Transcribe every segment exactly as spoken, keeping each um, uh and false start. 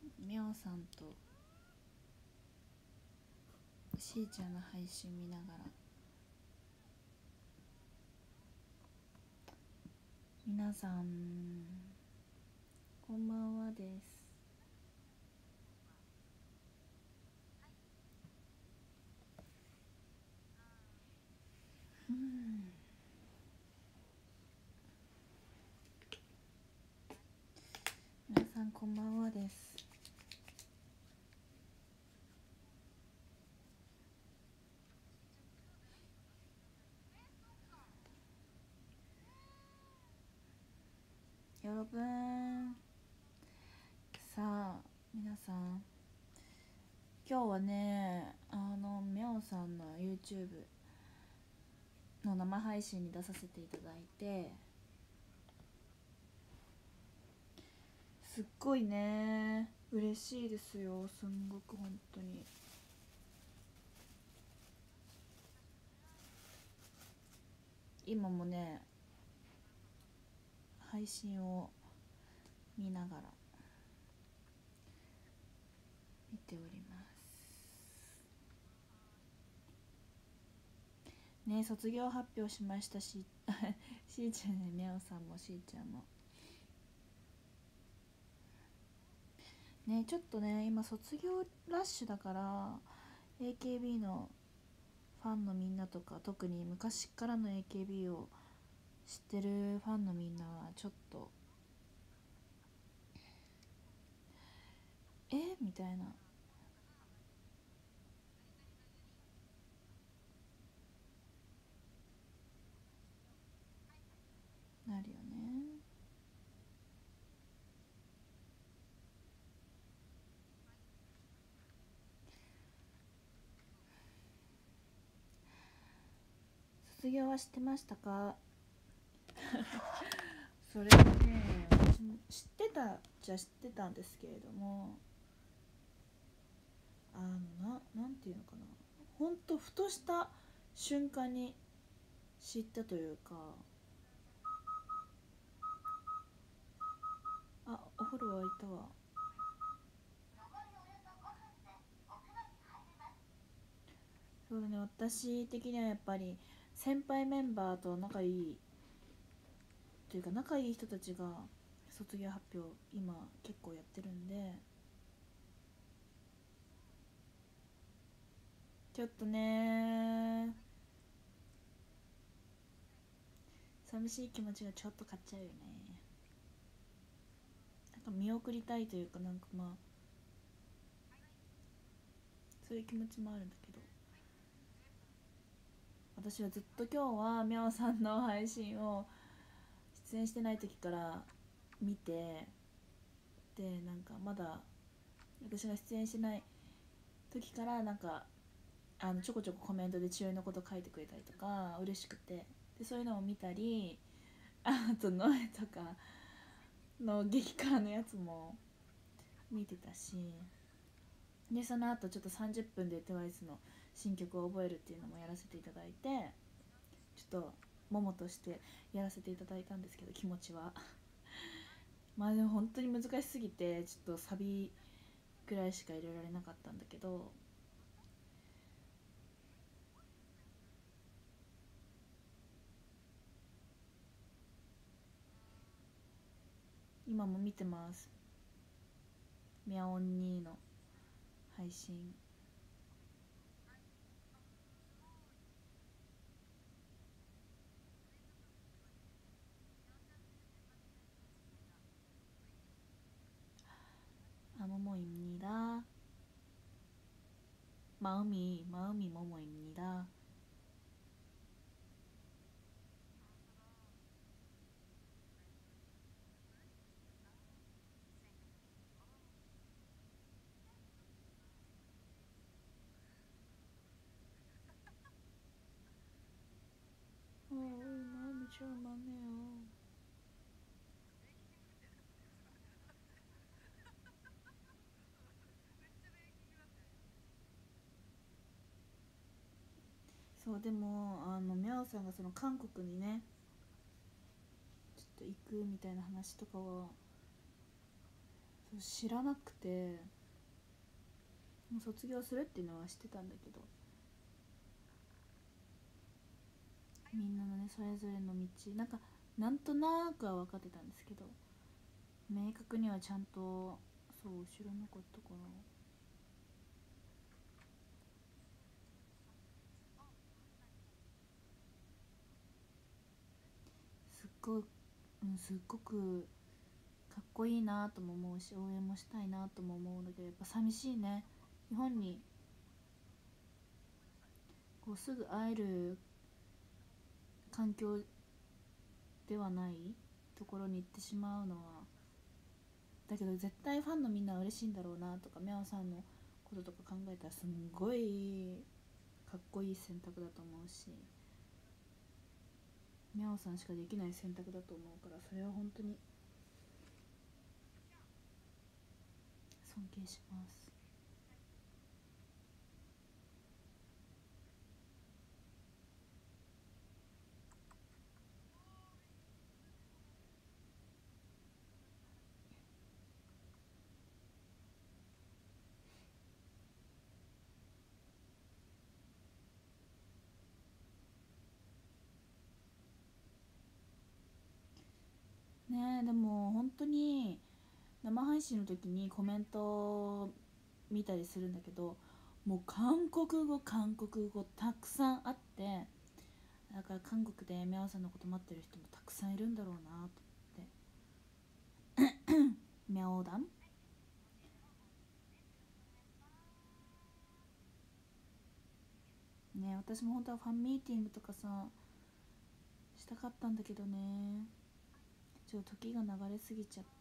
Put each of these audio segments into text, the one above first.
みょうさんとしーちゃんの配信見ながら、皆さんこんばんはです。うん皆さんこんばんはです。よろぶん。さあ皆さん、今日はね、あのみょうさんの YouTube の生配信に出させていただいて、すっごいね嬉しいですよ。すんごく本当に。今もね配信を見ながら見ておりますね。卒業発表しましたししーちゃんね、みゃおさんもしーちゃんもね。ちょっとね今卒業ラッシュだから エーケービー のファンのみんなとか、特に昔からの エーケービー を知ってるファンのみんなはちょっとえみたいななるよね。卒業は知ってましたか？それはね、私も知ってたじゃ知ってたんですけれども、あのななんていうのかな、ほんとふとした瞬間に知ったというか、あ、お風呂沸いたわ。そうだね、私的にはやっぱり先輩メンバーと仲いいというか、仲いい人たちが卒業発表今結構やってるんで、ちょっとね寂しい気持ちがちょっと勝っちゃうよね。なんか見送りたいというか、なんかまあそういう気持ちもあるんだけど、私はずっと今日はみょうさんの配信を出演してない時から見て、でなんかまだ私が出演してない時からなんかあのちょこちょこコメントで千代のこと書いてくれたりとか嬉しくて、でそういうのを見たり、あとノエとかの激辛のやつも見てたし、でその後ちょっとさんじゅっぷんで トゥワイス の新曲を覚えるっていうのもやらせていただいて、ちょっとモモとしてやらせていただいたんですけど、気持ちはまあでも本当に難しすぎてちょっとサビくらいしか入れられなかったんだけど、今も見てます、ミャオンニーの配信。아 모모입니다. 마음이 마음이 모모입니다. 어, 마음이 좀 많네요.そうでもあのミャオさんがその韓国にねちょっと行くみたいな話とかはそう知らなくて、もう卒業するっていうのは知ってたんだけど、みんなのねそれぞれの道なんかなんとなくは分かってたんですけど、明確にはちゃんとそう知らなかったから、すっごい、うん、すっごくかっこいいなとも思うし、応援もしたいなとも思うんだけど、やっぱ寂しいね。日本にこうすぐ会える環境ではないところに行ってしまうのは、だけど絶対ファンのみんなは嬉しいんだろうなとか、ミャオさんのこととか考えたらすんごいかっこいい選択だと思うし、ミャオさんしかできない選択だと思うから、それは本当に尊敬します。ねえ、でも本当に生配信の時にコメント見たりするんだけど、もう韓国語韓国語たくさんあって、だから韓国でミャオさんのこと待ってる人もたくさんいるんだろうなと思って。ミャオダンね、私も本当はファンミーティングとかさしたかったんだけどね、ちょっと時が流れすぎちゃって。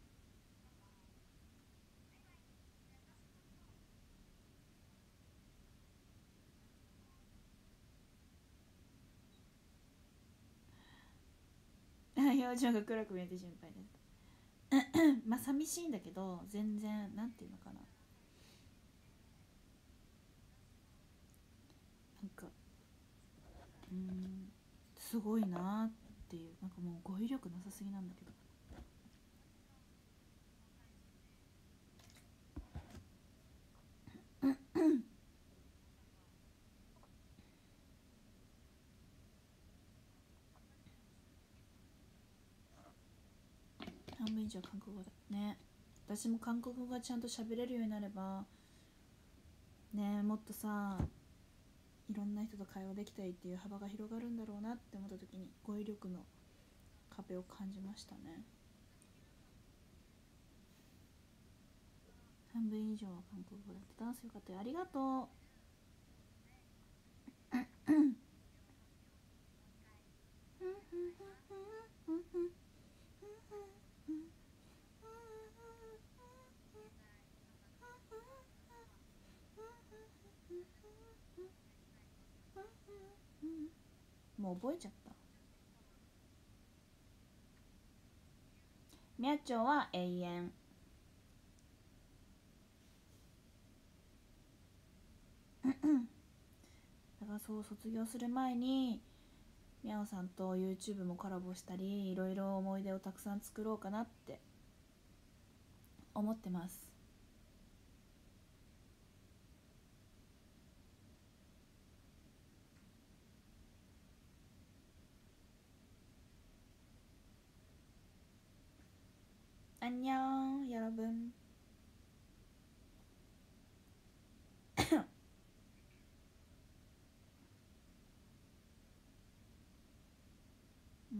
表情が暗く見えて心配です。まあ寂しいんだけど、全然なんていうのかな、なんかうーんすごいなっていう、なんかもう語彙力なさすぎなんだけど。半分以上韓国語だね。私も韓国語がちゃんと喋れるようになればね、もっとさいろんな人と会話できたりっていう幅が広がるんだろうなって思った時に、語彙力の壁を感じましたね。半分以上は韓国語だって。ダンスよかったよ、ありがとう。もう覚えちゃった。みやちょは永遠。だからそう、卒業する前にみやおさんと YouTube もコラボしたり、いろいろ思い出をたくさん作ろうかなって思ってます。アンニョン여러분うん、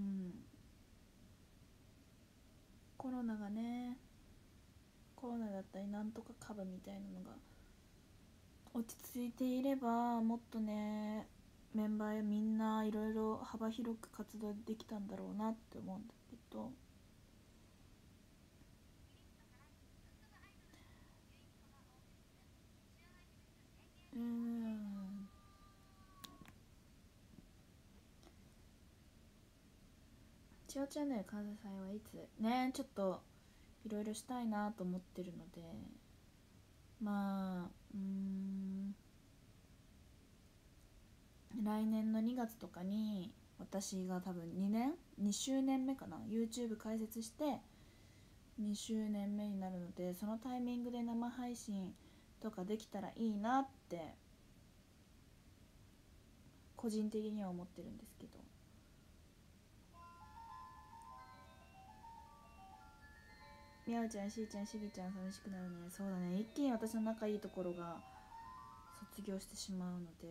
コロナがね、コロナだったりなんとか株みたいなのが落ち着いていれば、もっとねメンバーやみんないろいろ幅広く活動できたんだろうなって思うんだけど、うーん千代チャンネル関西祭はいつね、ちょっといろいろしたいなと思ってるので、まあうーん来年のにがつとかに、私が多分にねんにしゅうねんめかな YouTube 開設して、 にしゅうねんめになるので、そのタイミングで生配信とかできたらいいなって個人的には思ってるんですけど。みゃおちゃん、しーちゃん、しぎちゃん寂しくなるね。そうだね、一気に私の仲いいところが卒業してしまうので。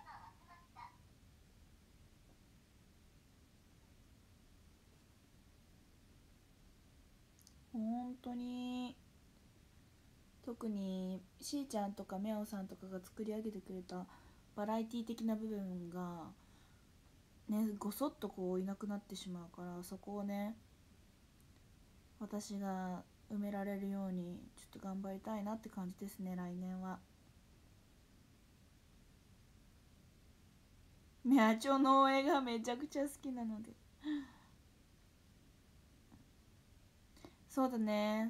本当に特にしーちゃんとかみゃおさんとかが作り上げてくれたバラエティ的な部分がね、ごそっとこういなくなってしまうから、そこをね私が埋められるようにちょっと頑張りたいなって感じですね、来年は。みゃちょの絵がめちゃくちゃ好きなので。そうだね、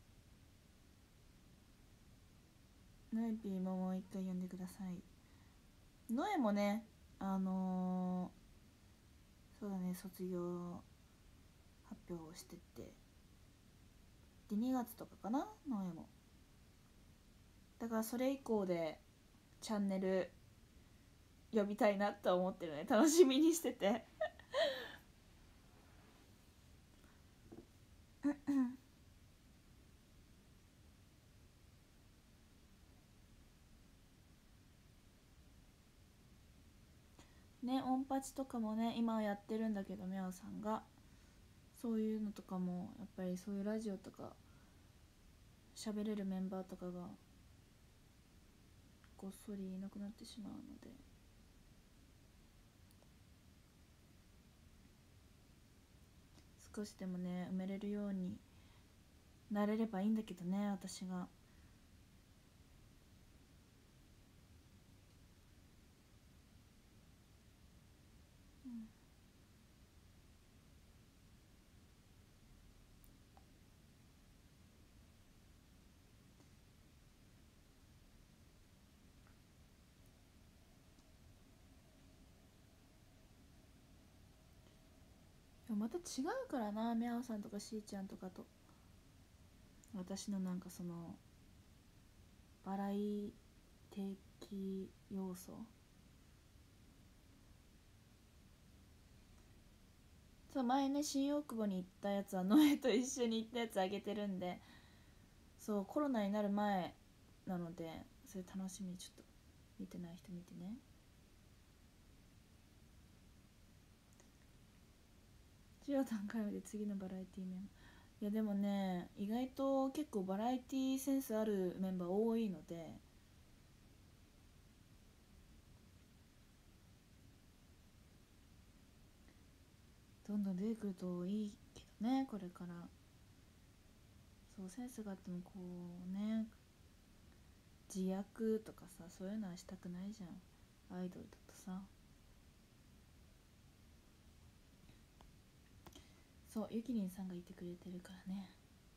ノエピーももう一回呼んでください。ノエもね、あのー、そうだね、卒業発表をしてってでにがつとかかな、ノエも。だからそれ以降でチャンネル呼びたいなと思ってるね、楽しみにしててね、オンパチとかもね今はやってるんだけど、みゃおさんがそういうのとかもやっぱりそういうラジオとか喋れるメンバーとかがごっそりいなくなってしまうので、少しでもね埋めれるようになれればいいんだけどね、私が。うん、また違うからな、みゃおさんとかしーちゃんとかと私のなんかそのバラエティ要素。そう、前ね新大久保に行ったやつはノエと一緒に行ったやつあげてるんで、そうコロナになる前なので、それ楽しみに、ちょっと見てない人見てね。じゅうよんかいめで次のバラエティメンバー。いやでもね、意外と結構バラエティセンスあるメンバー多いので、どんどん出てくるといいけどね、これから。そう、センスがあってもこうね、自虐とかさ、そういうのはしたくないじゃん、アイドルだとさ。そう、ゆきりんさんがいてくれてるからね。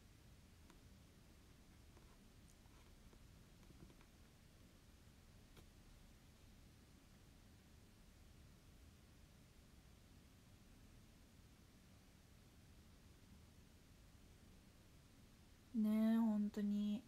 ねえ、本当に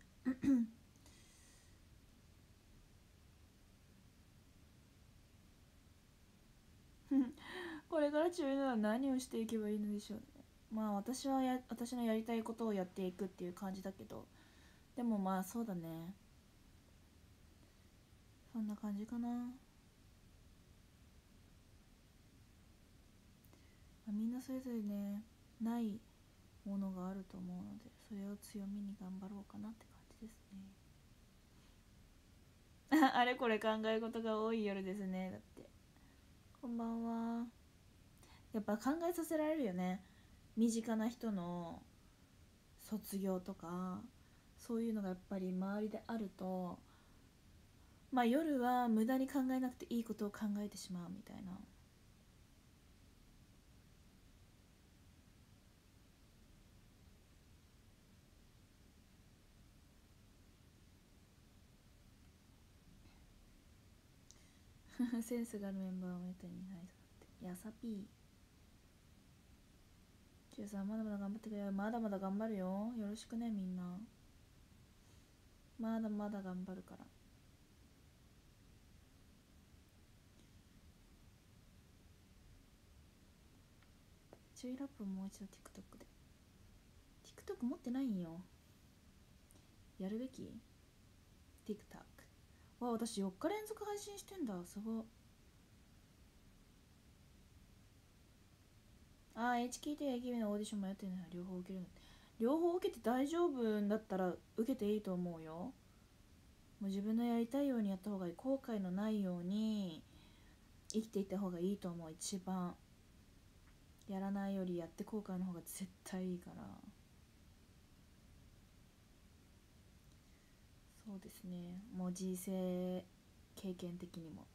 これから中年は何をしていけばいいのでしょうね。まあ私はや私のやりたいことをやっていくっていう感じだけど、でもまあそうだね、そんな感じかな。まあ、みんなそれぞれねないものがあると思うので、それを強みに頑張ろうかなって感じですねあれこれ考え事が多い夜ですね。だってこんばんは。やっぱ考えさせられるよね、身近な人の卒業とかそういうのがやっぱり周りであると、まあ夜は無駄に考えなくていいことを考えてしまうみたいな。センスがあるメンバーをめったにいないぞって。やさぴー。 しゅうさんまだまだ頑張ってくれよ。まだまだ頑張るよ。よろしくねみんな。まだまだ頑張るから。じゅうろっぷんもう一度 TikTok で。 TikTok 持ってないんよ。やるべき TikTok。 わ、私よっか連続配信してんだ。すご。あー エイチケーティー や エーケービー のオーディションもやってるの。両方受けるの。両方受けて大丈夫だったら受けていいと思うよ。もう自分のやりたいようにやった方がいい。後悔のないように生きていった方がいいと思う。一番やらないよりやって後悔の方が絶対いいから。そうですね。もう人生経験的にも。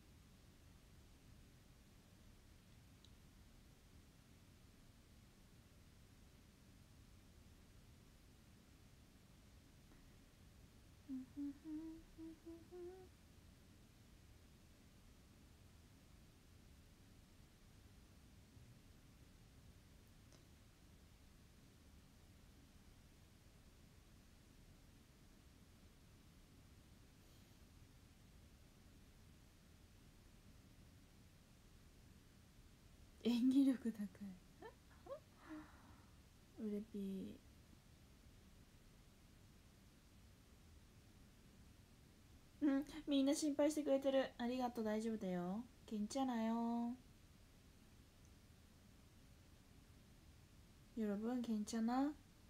演技力高い。うれぴー。うん、みんな心配してくれてる。ありがとう。大丈夫だよ。けんちゃなよ。よろぶんけんちゃな。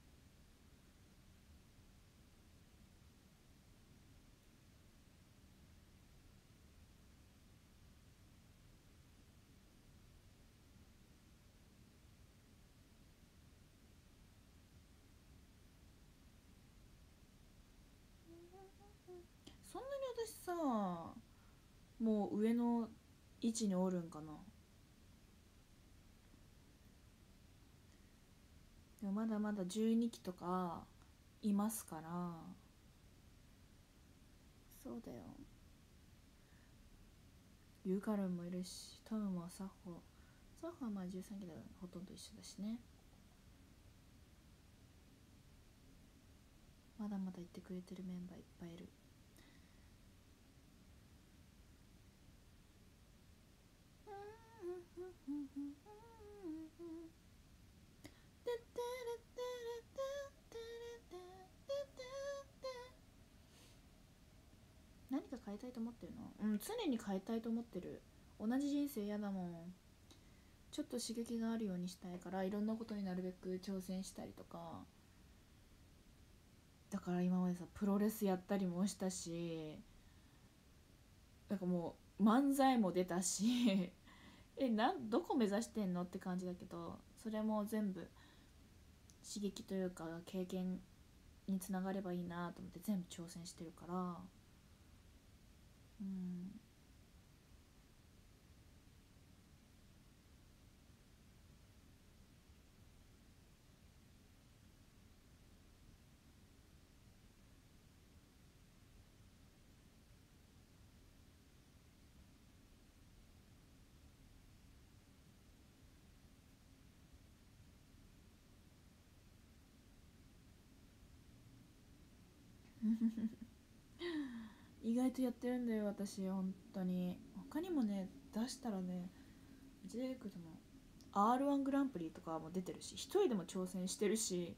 そんなに私さ、もう上の位置におるんかな。でもまだまだじゅうにきとかいますから。そうだよ。ユーカルンもいるし、トムもサッホ。サッホはまあじゅうさんきだからほとんど一緒だしね。まだまだ言ってくれてるメンバーいっぱいいる。何か変えたいと思ってるの？うん、常に変えたいと思ってる。同じ人生嫌だもん。ちょっと刺激があるようにしたいから、いろんなことになるべく挑戦したりとか。だから今までさ、プロレスやったりもしたし、なんかもう漫才も出たしえ、なんどこ目指してんのって感じだけど、それも全部刺激というか経験につながればいいなと思って全部挑戦してるから。うん。意外とやってるんだよ私、本当に。他にもね出したらね出てくると思う。 アールワン グランプリとかも出てるし、一人でも挑戦してるし。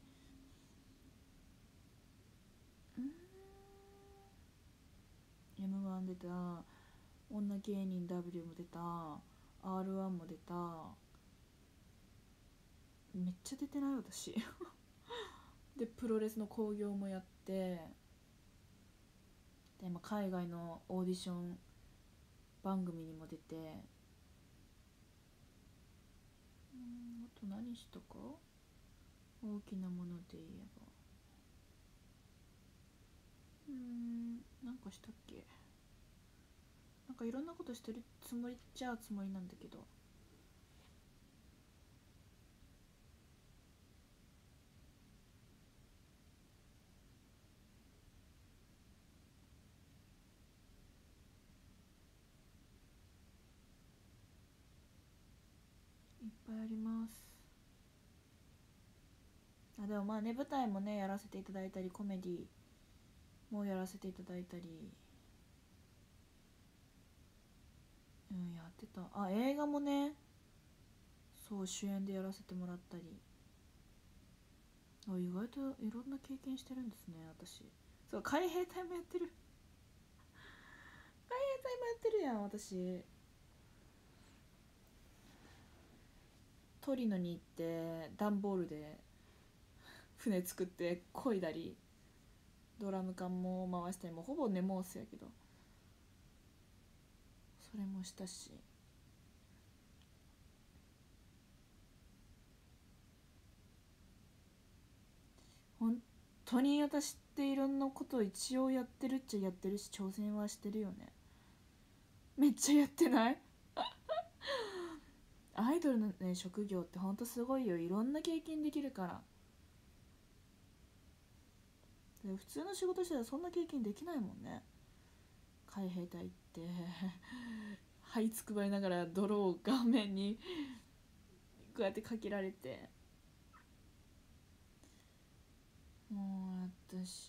うん、 エムワン 出た、女芸人 ダブリュー も出た、 アールワン も出た。めっちゃ出てない私でプロレスの興行もやって、で今海外のオーディション番組にも出て。うん、あと何したか。大きなもので言えば、うーん、なんかしたっけ。なんかいろんなことしてるつもりっちゃつもりなんだけど。いっぱいあります。 あでもまあね、舞台もねやらせていただいたり、コメディもやらせていただいたり、うんやってた。あ、映画もね、そう主演でやらせてもらったり、あ意外といろんな経験してるんですね私。そう、海兵隊もやってる。海兵隊もやってるやん私。トリノに行って段ボールで船作って漕いだり、ドラム缶も回したり、もうほぼネモースやけどそれもしたし、本当に私っていろんなことを一応やってるっちゃやってるし、挑戦はしてるよね。めっちゃやってない？アイドルのね職業ってほんとすごいよ。いろんな経験できるから。で普通の仕事してたらそんな経験できないもんね。海兵隊って這いつくばりながら泥を顔面にこうやってかけられて、もう私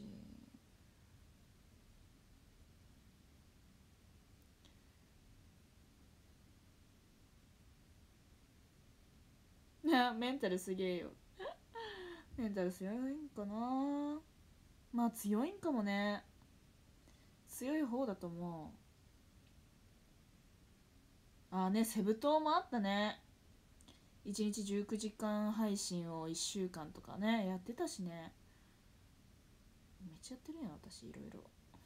ね、メンタルすげえよ。メンタル強いんかな。まあ強いんかもね。強い方だと思う。ああね、セブ島もあったね。いちにちじゅうくじかん配信をいっしゅうかんとかねやってたしね。めっちゃやってるやん私、いろいろ。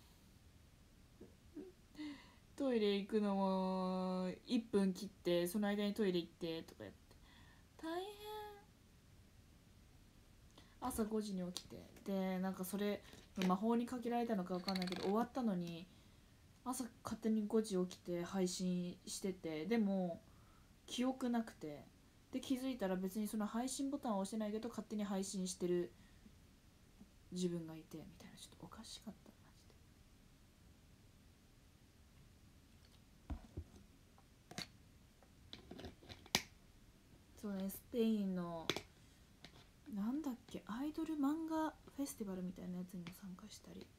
トイレ行くのもいっぷん切ってその間にトイレ行ってとかやって大変。朝ごじに起きて、でなんかそれ魔法にかけられたのか分かんないけど終わったのに朝勝手にごじ起きて配信してて、でも記憶なくて、で気づいたら別にその配信ボタンを押してないけど勝手に配信してる自分がいてみたいな、ちょっとおかしかったマジで。そうね、スペインのなんだっけアイドル漫画フェスティバルみたいなやつにも参加したり。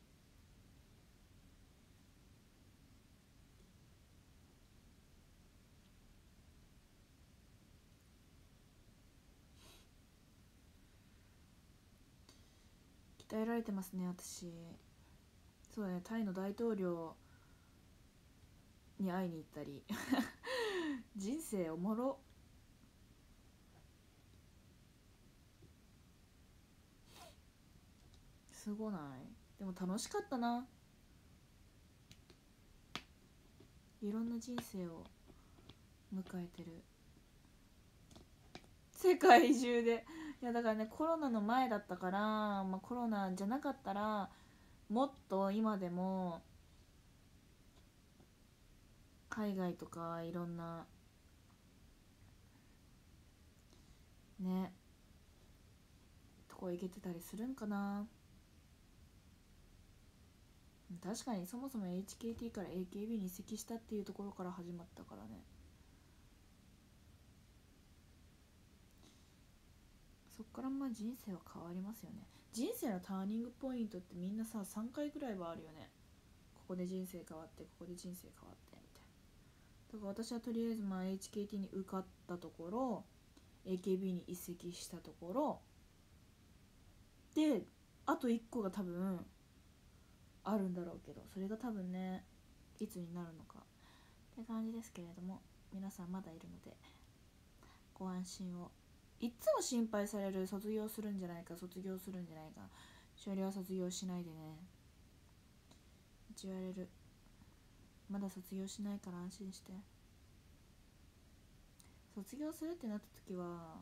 鍛えられてますね私。そうだね、タイの大統領に会いに行ったり人生おもろ。すごない？でも楽しかったな。いろんな人生を迎えてる。世界中で。いやだからね、コロナの前だったから、まあ、コロナじゃなかったらもっと今でも海外とかいろんなねとこ行けてたりするんかな。確かにそもそも エイチケーティー から エーケービー に移籍したっていうところから始まったからね。そっからまあ人生は変わりますよね。人生のターニングポイントってみんなささんかいぐらいはあるよね。ここで人生変わってここで人生変わってみたいな。だから私はとりあえずまあ エイチケーティー に受かったところ、 エーケービー に移籍したところで、あといっこが多分あるんだろうけど、それが多分ねいつになるのかって感じですけれども、皆さんまだいるのでご安心を。いっつも心配される、卒業するんじゃないか卒業するんじゃないか、勝利は卒業しないでねって言われる。まだ卒業しないから安心して。卒業するってなった時は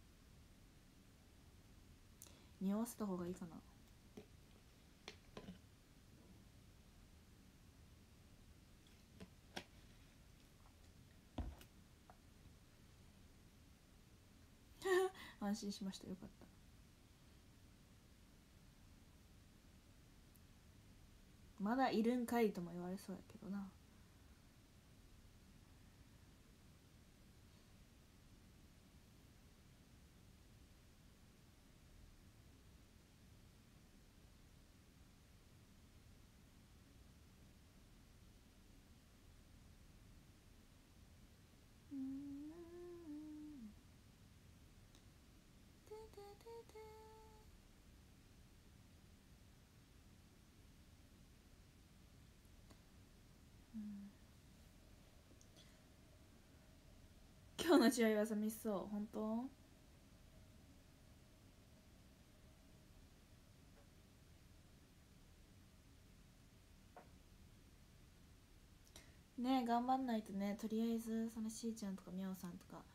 匂わせた方がいいかな。安心しました、よかった。まだいるんかいとも言われそうやけどな。 の違いは寂しそう。本当？ねえ頑張んないとね。とりあえずそのしーちゃんとかみゃおさんとか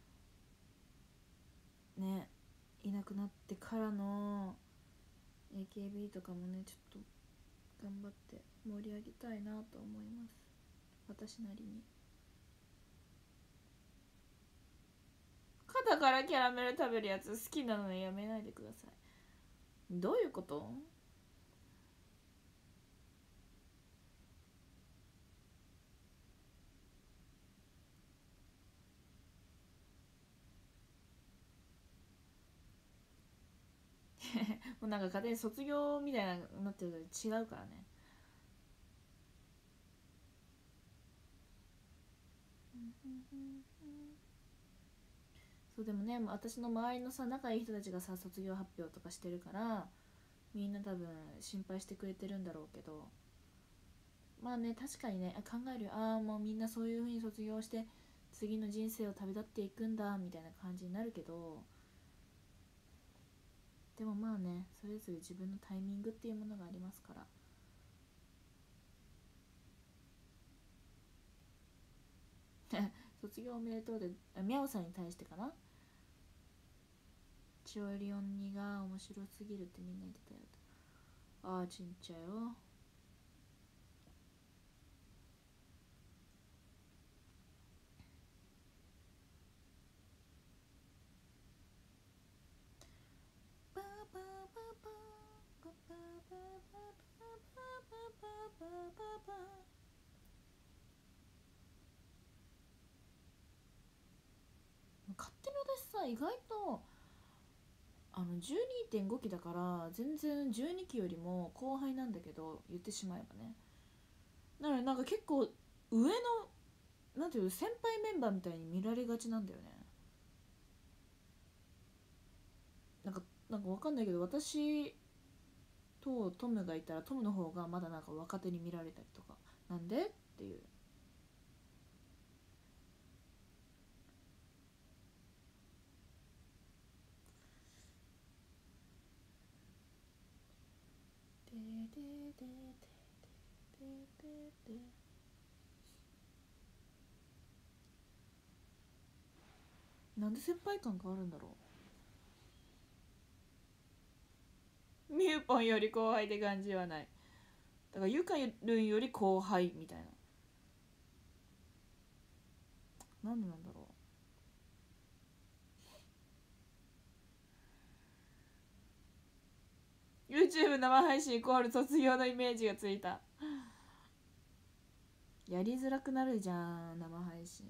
ねいなくなってからの エーケービー とかもねちょっと頑張って盛り上げたいなと思います、私なりに。肩からキャラメル食べるやつ好きなのでやめないでください。どういうこと？もうなんか勝手に卒業みたいななってると違うからね。そうでもね私の周りのさ仲いい人たちがさ卒業発表とかしてるからみんな多分心配してくれてるんだろうけど、まあね確かにね考えるよ。ああもうみんなそういう風に卒業して次の人生を旅立っていくんだみたいな感じになるけど、でもまあねそれぞれ自分のタイミングっていうものがありますから。卒業おめでとうでみゃおさんに対してかな。チオリオンにが面白すぎるってみんな言ってたよと。ああちんちゃよ。パパパパパパパパパパパパパパ。勝手に私さ意外とあのじゅうにてんごきだから全然じゅうにきよりも後輩なんだけど言ってしまえばね。なのでなんか結構上のなんていう先輩メンバーみたいに見られがちなんだよね。なんかなんかわかんないけど私とトムがいたらトムの方がまだなんか若手に見られたりとかなんでっていう。でででででででなんで先輩感があるんだろう。ミューポンより後輩って感じはない。だからゆかるんより後輩みたいな。なんでなんだろう。 YouTube 生配信イコール卒業のイメージがついた。やりづらくなるじゃん生配信。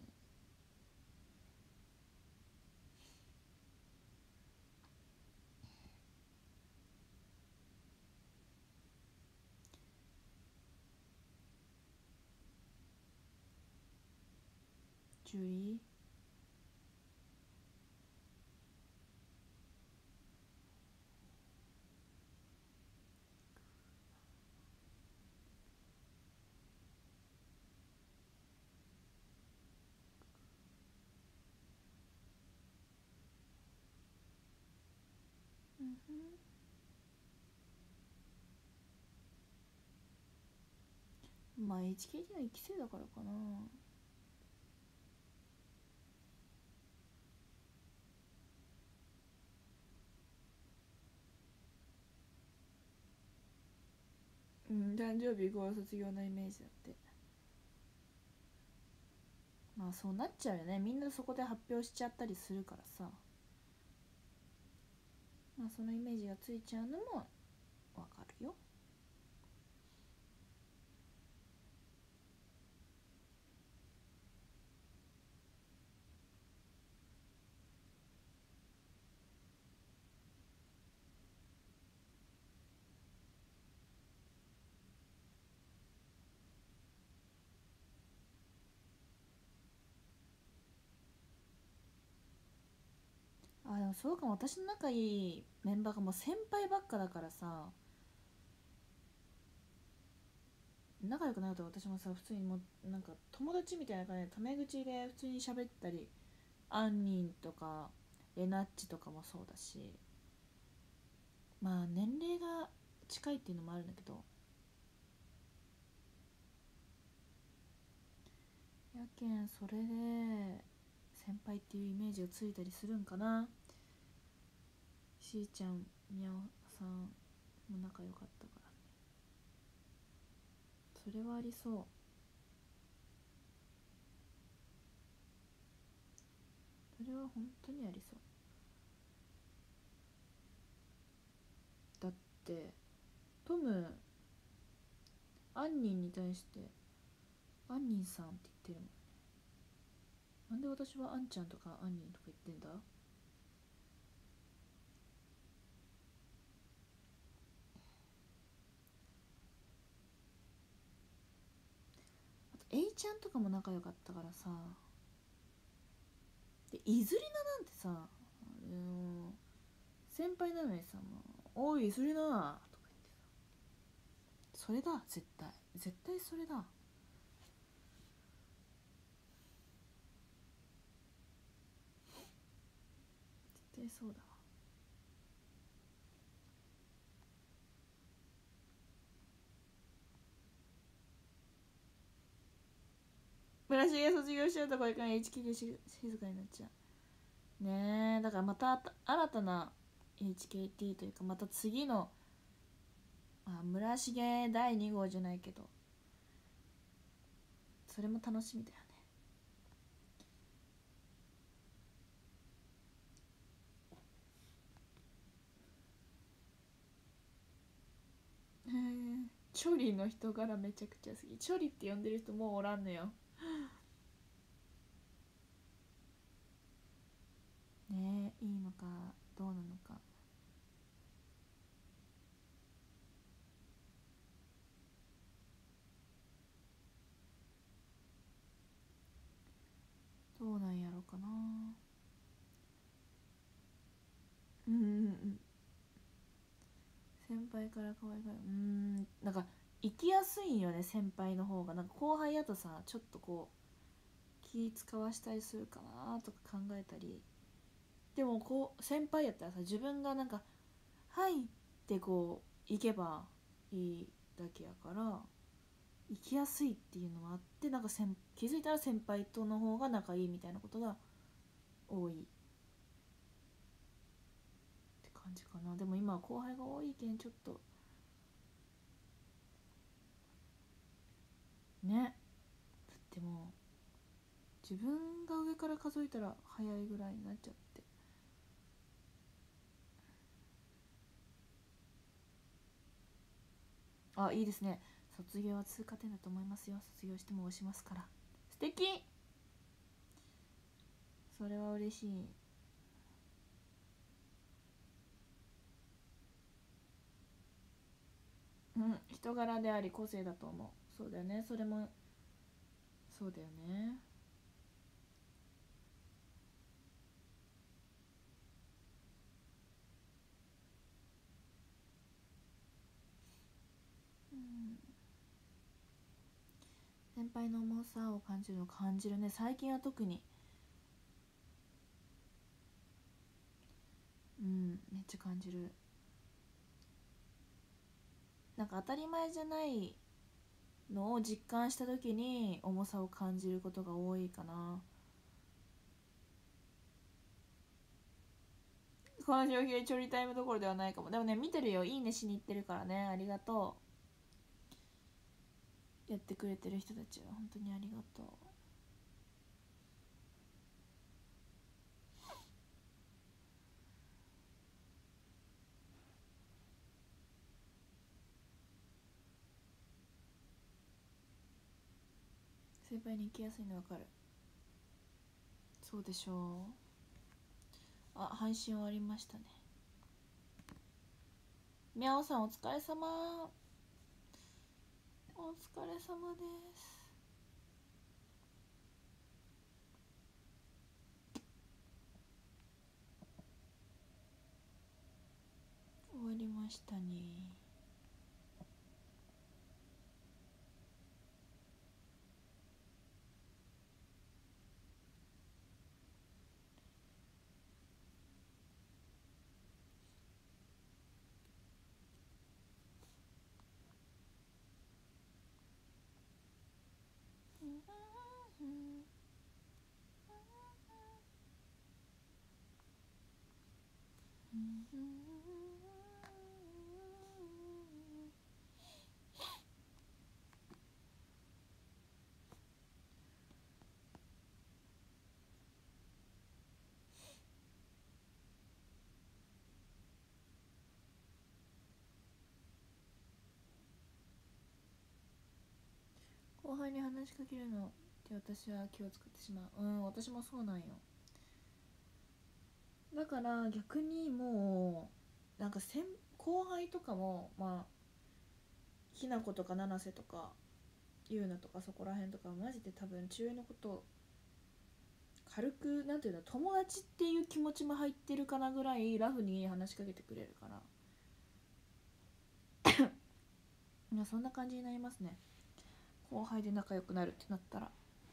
ジュリーまあ エイチケーティー のいっき生だからかな。うん、誕生日イコール卒業のイメージだって。まあそうなっちゃうよね。みんなそこで発表しちゃったりするからさ。まあそのイメージがついちゃうのもわかるよ。あでもそうかも。私の仲いいメンバーがもう先輩ばっかだからさ、仲良くなると私もさ普通にもうなんか友達みたいな感じでタメ口で普通に喋ったりアンニンとかレナッチとかもそうだし、まあ年齢が近いっていうのもあるんだけど、やけんそれで先輩っていうイメージがついたりするんかな。しーちゃん、みやさんも仲良かったからね。それはありそう。それは本当にありそう。だってトムアンニンに対してアンニンさんって言ってるもんね。なんで私はアンちゃんとかアンニンとか言ってんだ。あと A ちゃんとかも仲良かったからさ。でイズリナなんてさ、あの先輩なのにさ、おいイズリナとか言ってさ、それだ、絶対絶対それだ。絶対そうだわ。村重卒業しちゃうとこれから エイチケーティー 静かになっちゃうねえ。だからまた新たな エイチケーティー というか、また次のあ村重だいに号じゃないけど、それも楽しみだよね。へえ、チョリの人柄めちゃくちゃ好き。チョリって呼んでる人もうおらんのよねえ、いいのかどうなのか。どうなんやろうかな。うんうんうん。先輩から可愛がる、うーん、なんか生きやすいんよね、先輩の方が。なんか後輩やとさ、ちょっとこう気使わしたりするかなとか考えたり。でもこう先輩やったらさ、自分がなんかはいってこう行けばいいだけやから生きやすいっていうのはあって、なんか先気づいたら先輩との方が仲いいみたいなことが多いって感じかな。でも今は後輩が多いけんちょっとね。だってもう自分が上から数えたら早いぐらいになっちゃって。あ、いいですね。卒業は通過点だと思いますよ。卒業しても押しますから。素敵。それは嬉しい。うん、人柄であり個性だと思う。そうだよね、それもそうだよね。うん、先輩の重さを感じるの感じるね、最近は特に。うん、めっちゃ感じる。なんか当たり前じゃないのを実感した時に重さを感じることが多いかな。この状況ちょりタイムどころではないかも。でもね、見てるよ、いいねしに行ってるからね、ありがとう。やってくれてる人たちは本当にありがとう。先輩に行きやすいの分かる。そうでしょう。あ、配信終わりましたね。みゃおさんお疲れ様。お疲れ様です。終わりましたね。 後輩に話しかけるのって私は気を使ってしまう。うん、私もそうなんよ。だから逆にもうなんか先後輩とかもまあひなことか七瀬とかゆうなとかそこら辺とかマジで多分中のこと軽くなんていうの友達っていう気持ちも入ってるかなぐらいラフに話しかけてくれるからいやそんな感じになりますね。後輩で仲良くなるってなったら。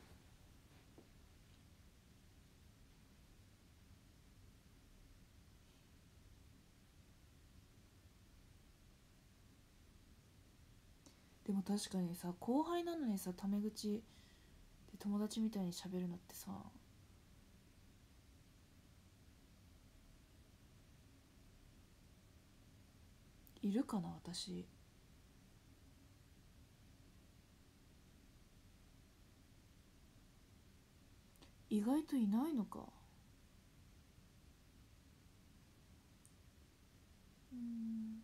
でも確かにさ後輩なのにさタメ口で友達みたいに喋るのってさいるかな私。意外といないのか。うーん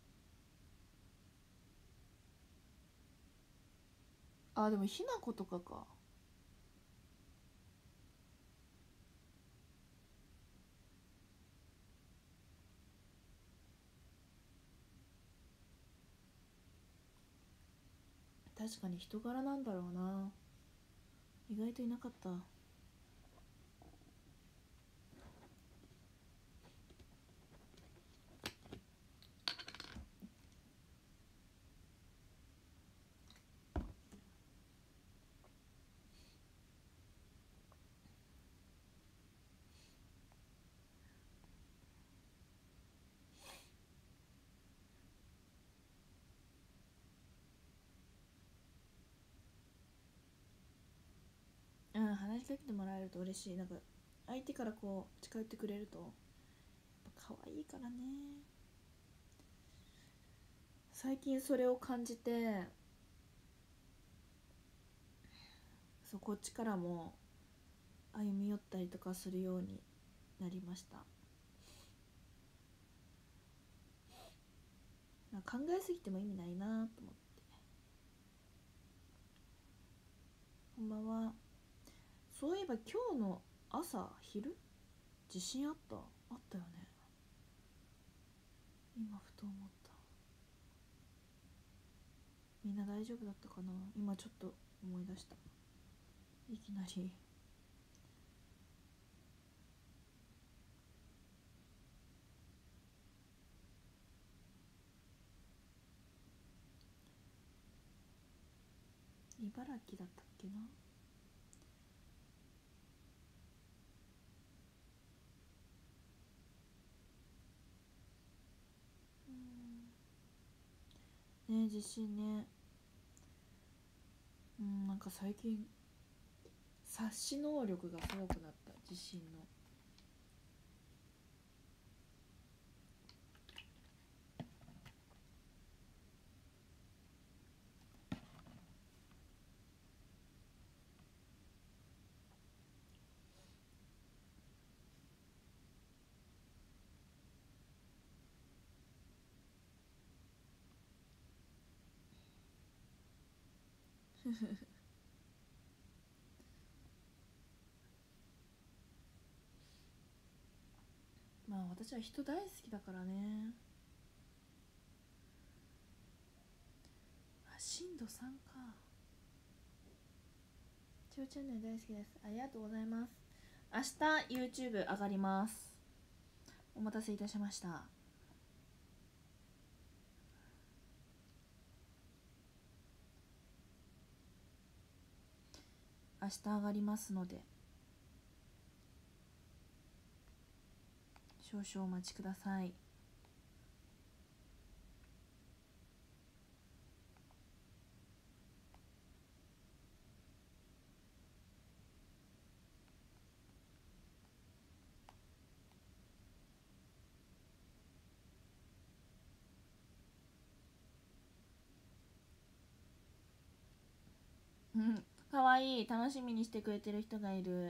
あでもひなことかか。確かに人柄なんだろうな。意外といなかった。うん話しかけてもらえると嬉しい。なんか相手からこう近寄ってくれるとやっぱ可愛いからね。最近それを感じてそうこっちからも歩み寄ったりとかするようになりました。考えすぎても意味ないなと思って。こんばんは。そういえば今日の朝昼地震あったあったよね。今ふと思った。みんな大丈夫だったかな。今ちょっと思い出した。いきなり茨城だったっけな。うんねえ地震ね。うんなんか最近察し能力がすごくなった地震の。まあ私は人大好きだからね。あ震度さんか。千代チャンネル大好きです。ありがとうございます。明日 YouTube 上がります。お待たせいたしました。明日上がりますので少々お待ちください。 うん、かわいい、楽しみにしてくれてる人がいる。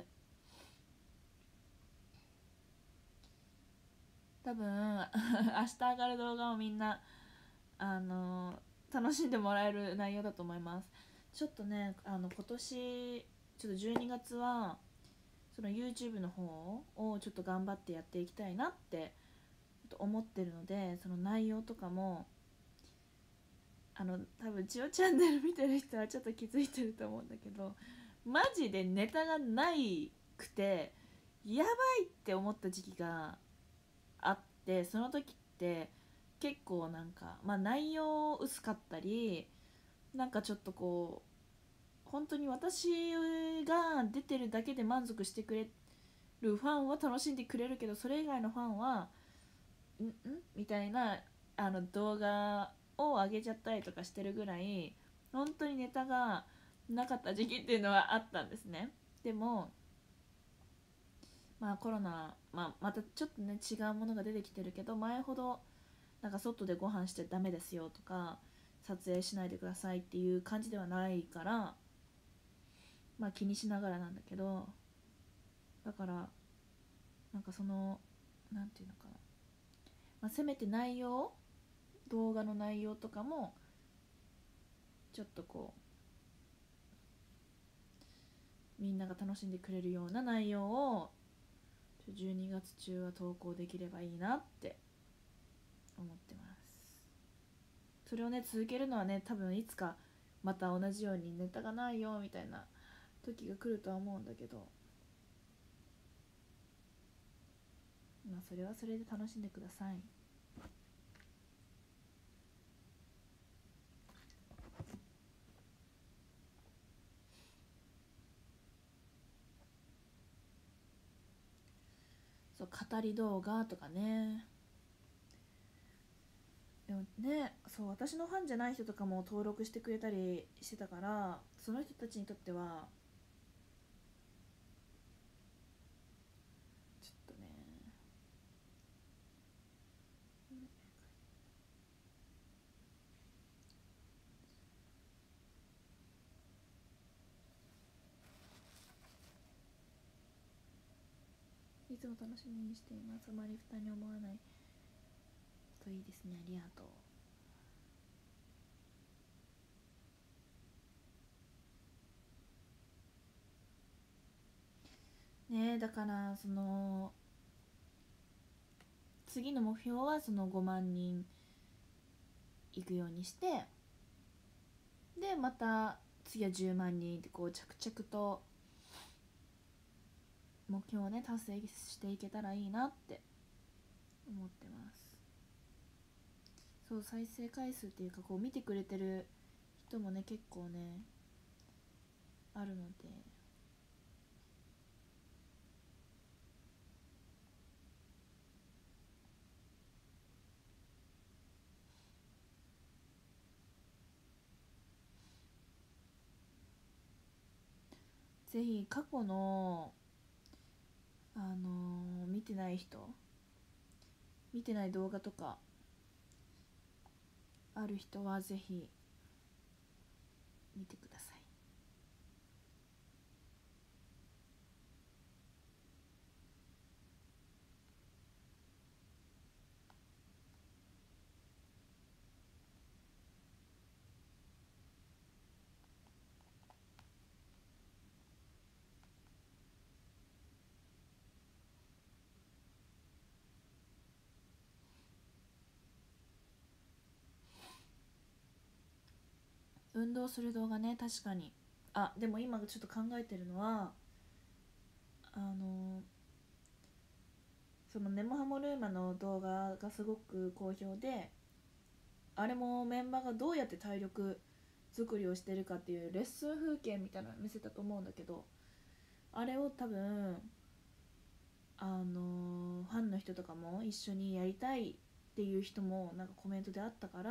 多分明日上がる動画をみんなあの楽しんでもらえる内容だと思います。ちょっとね、あの今年ちょっとじゅうにがつはその YouTube の方をちょっと頑張ってやっていきたいなって思ってるので、その内容とかもあの多分千代チャンネル見てる人はちょっと気づいてると思うんだけど、マジでネタがないくてやばいって思った時期があって、その時って結構なんか、まあ、内容薄かったり、なんかちょっとこう本当に私が出てるだけで満足してくれるファンは楽しんでくれるけど、それ以外のファンはんんみたいなあの動画を上げちゃったりとかしてるぐらい本当にネタがなかった時期っていうのはあったんですね。でもまあコロナ、まあ、またちょっとね違うものが出てきてるけど、前ほどなんか外でご飯してダメですよとか撮影しないでくださいっていう感じではないから、まあ気にしながらなんだけど、だからなんかそのなんていうのかな、まあ、せめて内容、動画の内容とかもちょっとこうみんなが楽しんでくれるような内容をじゅうにがつ中は投稿できればいいなって思ってます。それをね続けるのはね、多分いつかまた同じようにネタがないよみたいな時が来るとは思うんだけど、まあそれはそれで楽しんでください。そう、語り動画とかね。でもね、そう私のファンじゃない人とかも登録してくれたりしてたから、その人たちにとってはちょっとね、いつも楽しみにしています。あまり負担に思わないといいですね。ありがとうね。だからその次の目標はそのごまんにん行くようにして、でまた次はじゅうまんにんってこう着々と目標をね達成していけたらいいなって思ってます。そう、再生回数っていうかこう見てくれてる人もね結構ねあるので、ぜひ過去のあのー見てない人、見てない動画とかある人はぜひ見てください。運動する動画ね、確かに。あ、でも今ちょっと考えてるのは、あのそのネモハモルーマの動画がすごく好評で、あれもメンバーがどうやって体力作りをしてるかっていうレッスン風景みたいなの見せたと思うんだけど、あれを多分あのファンの人とかも一緒にやりたいっていう人もなんかコメントであったから、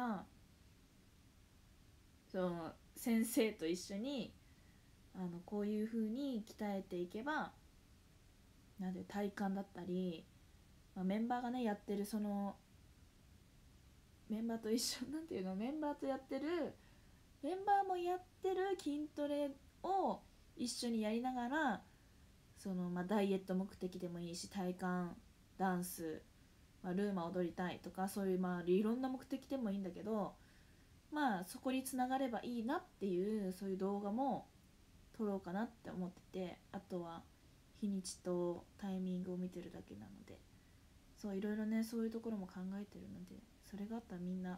その先生と一緒にあのこういう風に鍛えていけば、なんで体幹だったり、まあ、メンバーがねやってるそのメンバーと一緒なんていうのメンバーとやってるメンバーもやってる筋トレを一緒にやりながら、その、まあ、ダイエット目的でもいいし、体幹ダンス、まあ、ルーマ踊りたいとか、そういう、まあ、いろんな目的でもいいんだけど、まあそこにつながればいいなっていう、そういう動画も撮ろうかなって思ってて、あとは日にちとタイミングを見てるだけなので、そういろいろね、そういうところも考えてるので、それがあったらみんな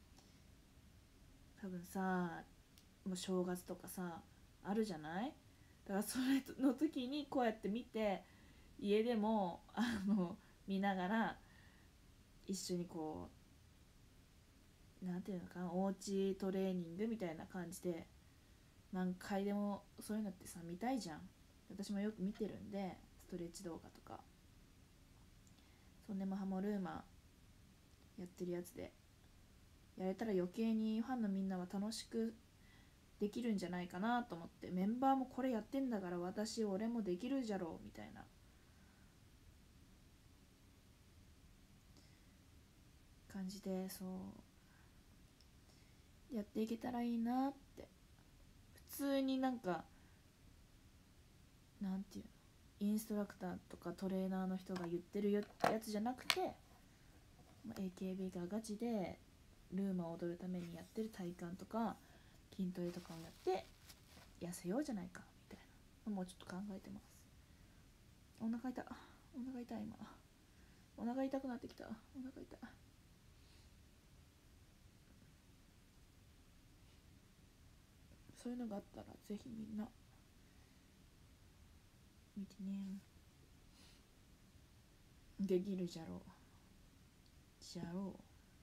多分さ、もう正月とかさあるじゃない。だからそれの時にこうやって見て、家でもあの見ながら一緒にこう、なんていうのかな、おうちトレーニングみたいな感じで何回でもそういうのってさ見たいじゃん。私もよく見てるんで、ストレッチ動画とか、そんでもハモルーマやってるやつでやれたら余計にファンのみんなは楽しくできるんじゃないかなと思って、メンバーもこれやってんだから私俺もできるじゃろうみたいな感じで、そうやっていけたらいいなって。普通になんか、なんていうの、インストラクターとかトレーナーの人が言ってるやつじゃなくて、 エーケービー がガチでルーマを踊るためにやってる体幹とか筋トレとかをやって痩せようじゃないかみたいなのもちょっと考えてます。お腹痛い、お腹痛い、今お腹痛くなってきた、お腹痛い。そういうのがあったらぜひみんな見てね。できるじゃろうじゃろう。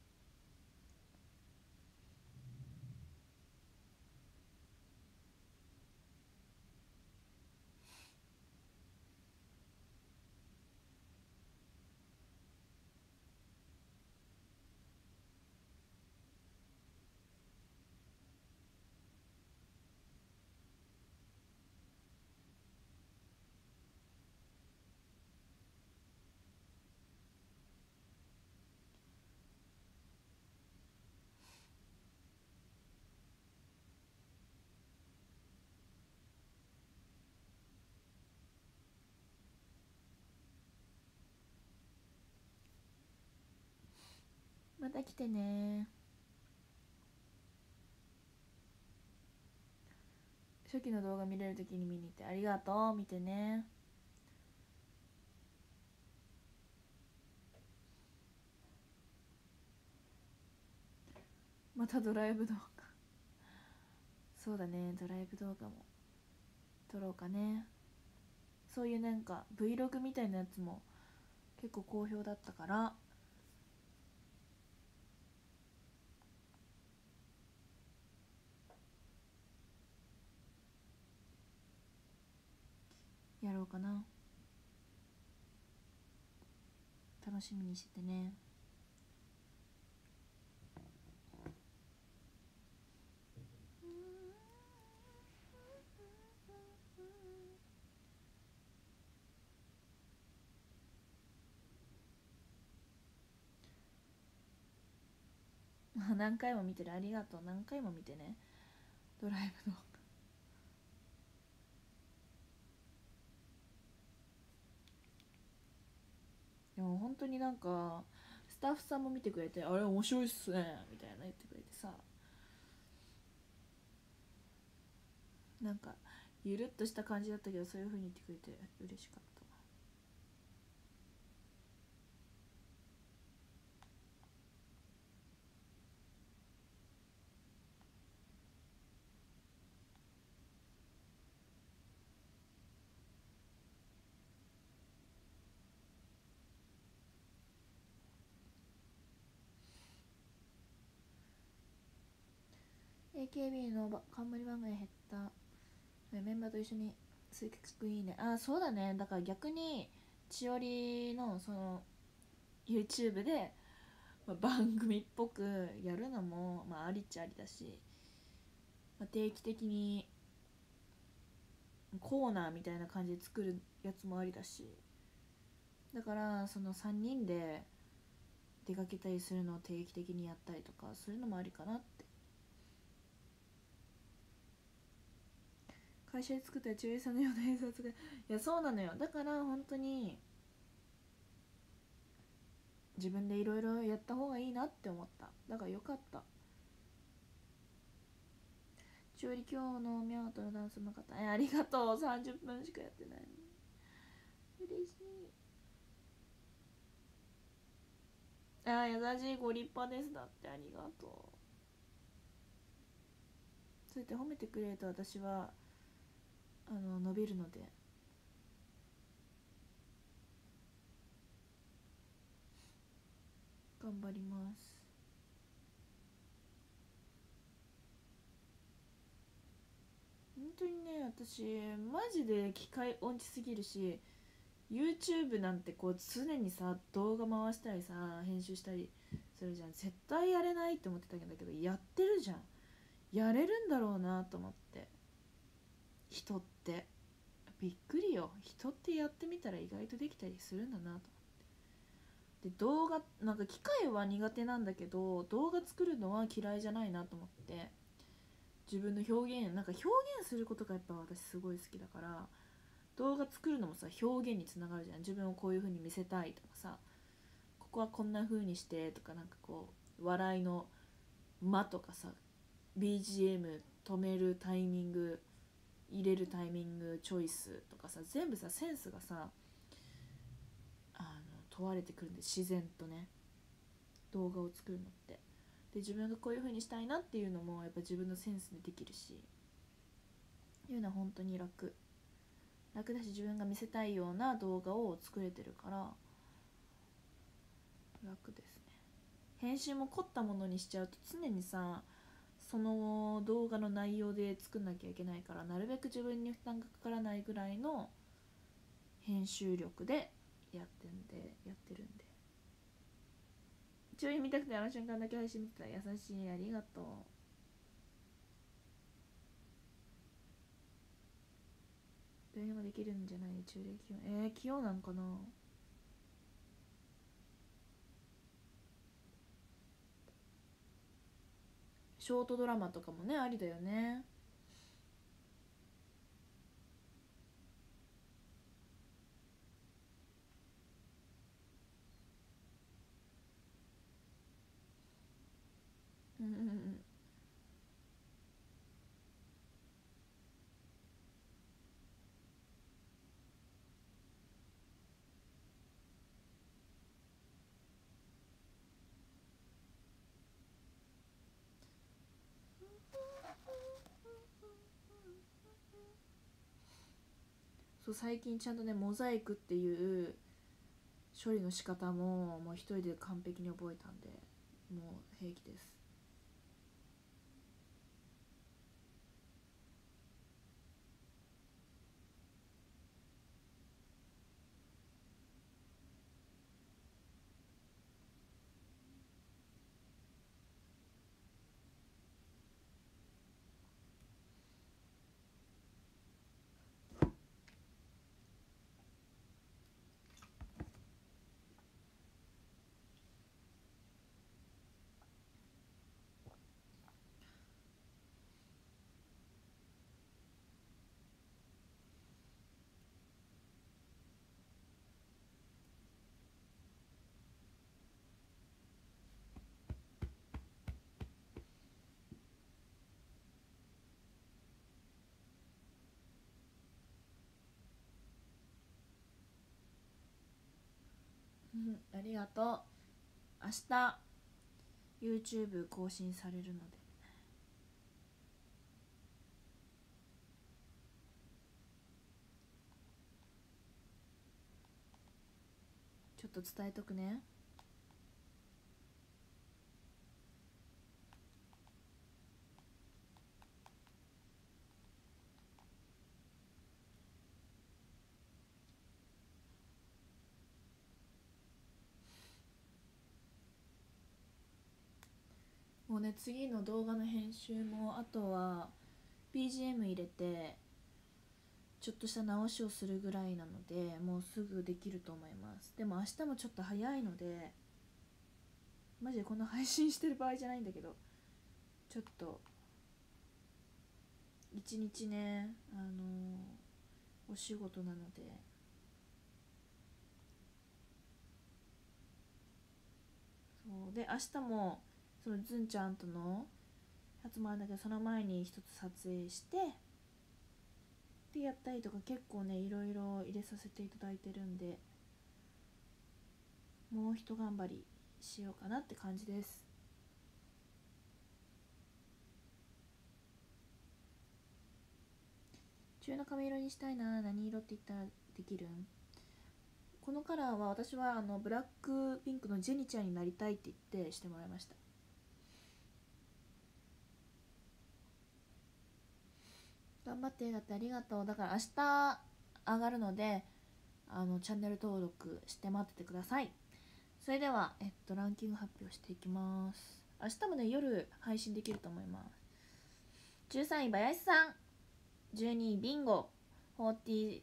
また来てね。初期の動画見れるときに見に行ってありがとう。見てね。またドライブ動画そうだね、ドライブ動画も撮ろうかね。そういうなんか Vlog みたいなやつも結構好評だったからやろうかな。楽しみにしててね。何回も見てる、ありがとう。何回も見てね、ドライブ動画。でも本当になんかスタッフさんも見てくれて、あれ面白いっすねみたいな言ってくれてさ、なんかゆるっとした感じだったけど、そういう風に言ってくれて嬉しかった。 エーケービー の冠番組減った。メンバーと一緒に数曲いいね。あ、そうだね。だから逆に千織のその YouTube で、まあ、番組っぽくやるのも、まあ、ありっちゃありだし、まあ、定期的にコーナーみたいな感じで作るやつもありだし、だからそのさんにんで出かけたりするのを定期的にやったりとか、そういうのもありかなって会社で作ったら中井さんのような映像を作る。いやそうなのよ。だから本当に自分でいろいろやった方がいいなって思った。だからよかった。ちょい今日のミャオとのダンスの方、えありがとう。さんじゅっぷんしかやってない。嬉しい。あ優しい、ご立派です。だってありがとう。そうやって褒めてくれると私はあの伸びるので、頑張ります。本当にね、私マジで機械音痴すぎるし、 YouTube なんてこう常にさ動画回したりさ編集したりするじゃん。絶対やれないって思ってたんだけど、やってるじゃん。やれるんだろうなと思って。人ってびっくりよ。人ってやってみたら意外とできたりするんだなと思って。で動画なんか機械は苦手なんだけど、動画作るのは嫌いじゃないなと思って。自分の表現なんか表現することがやっぱ私すごい好きだから、動画作るのもさ表現につながるじゃん。自分をこういう風に見せたいとかさ、ここはこんな風にしてとか、なんかこう笑いの間とかさ ビージーエム 止めるタイミング、入れるタイミングチョイスとかさ、全部さセンスがさあの問われてくるんで、自然とね動画を作るのって。で自分がこういう風にしたいなっていうのもやっぱ自分のセンスでできるし、いうのは本当に楽楽だし、自分が見せたいような動画を作れてるから楽ですね。編集も凝ったものにしちゃうと常にさその動画の内容で作んなきゃいけないから、なるべく自分に負担がかからないぐらいの編集力でやってんでやってるんで。ちょい見たくてあの瞬間だけ配信見てた。優しい、ありがとう。どういうのもできるんじゃない。中霊気温、えー、気温なんかな。ショートドラマとかもねありだよね。うんうんうん。そう最近ちゃんとねモザイクっていう処理の仕方ももう一人で完璧に覚えたんで、もう平気です。うんありがとう。明日 YouTube 更新されるので、ちょっと伝えとくね。もうね次の動画の編集もあとは ビージーエム 入れてちょっとした直しをするぐらいなので、もうすぐできると思います。でも明日もちょっと早いので、マジでこの配信してる場合じゃないんだけど、ちょっと一日ね、あのー、お仕事なので、そうで明日もそのずんちゃんとのやつもあるんだけど、その前に一つ撮影してでやったりとか、結構ねいろいろ入れさせていただいてるんで、もう一頑張りしようかなって感じです。中の髪色にしたいな。何色って言ったらできるん？このカラーは私はあのブラックピンクのジェニちゃんになりたいって言ってしてもらいました。頑張ってだってありがとう。だから明日上がるので、あのチャンネル登録して待っててください。それでは、えっと、ランキング発表していきます。明日もね夜配信できると思います。じゅうさんい林さん、じゅうにいビンゴ、よんじゅうなな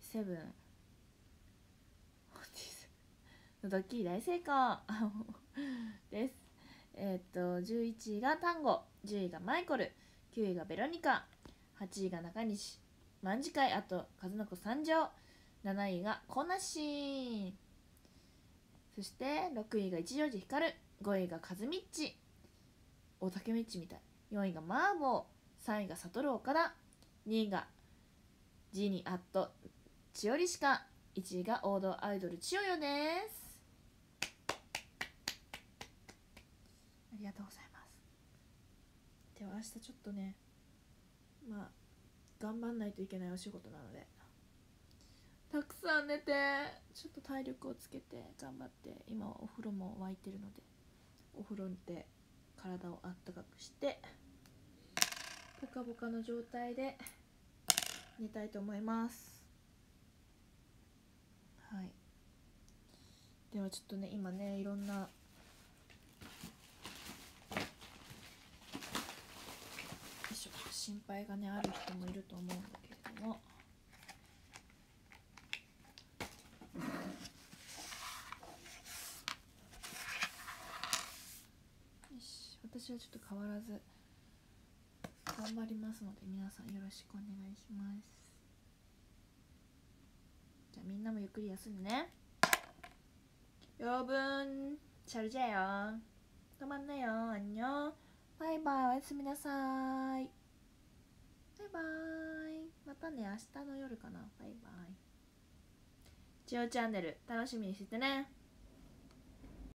のドッキリ大成功です。えっとじゅういちいがタンゴ、じゅういがマイコル、きゅういがベロニカ、はちいが中西卍会、あと数の子参上、なないがコナシー、そしてろくいが一乗寺光、ごいがカズミッチ、おたけみっちみたい、よんいがマーボー、さんいが悟岡田、にいがジニアット千織しか、いちいが王道アイドル千代よです。ありがとうございます。では明日ちょっとね、まあ頑張んないといけないお仕事なので、たくさん寝てちょっと体力をつけて頑張って、今はお風呂も沸いてるので、お風呂で体をあったかくしてポカポカの状態で寝たいと思います。はい、ではちょっとね今ねいろんな心配がねある人もいると思うんだけれども、よし、私はちょっと変わらず頑張りますので、皆さんよろしくお願いします。じゃあみんなもゆっくり休んでね。여러분 잘 자요. 또 만나요. 안녕. 바이바이. おやすみなさい。バイバイ。またね、明日の夜かな。バイバイ。ジオチャンネル楽しみにしててね。